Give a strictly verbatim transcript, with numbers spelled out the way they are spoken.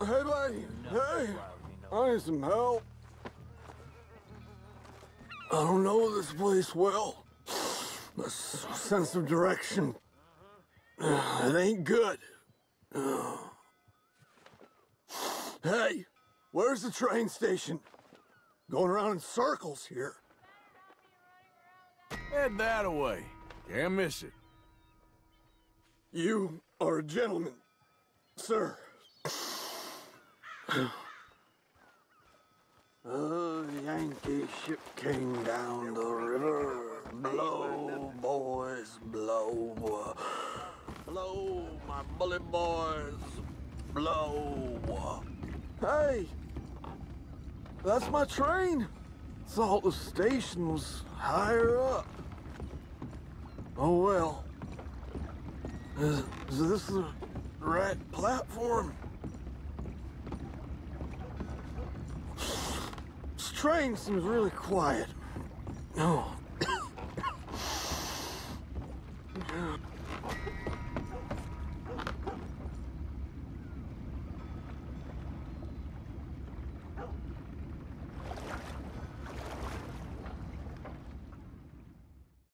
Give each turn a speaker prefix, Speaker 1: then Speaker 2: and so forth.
Speaker 1: Hey, buddy. Hey. I need some help. I don't know this place well. The sense of direction. It ain't good. Hey, where's the train station? Going around in circles here.
Speaker 2: Head that away. Can't miss it.
Speaker 1: You are a gentleman, sir. A Yankee ship came down the river. Blow, boys, blow. Blow, my bullet boys, blow. Hey, that's my train. Thought the station was higher up. Oh well. Is, is this the right platform? This train seems really quiet. Oh.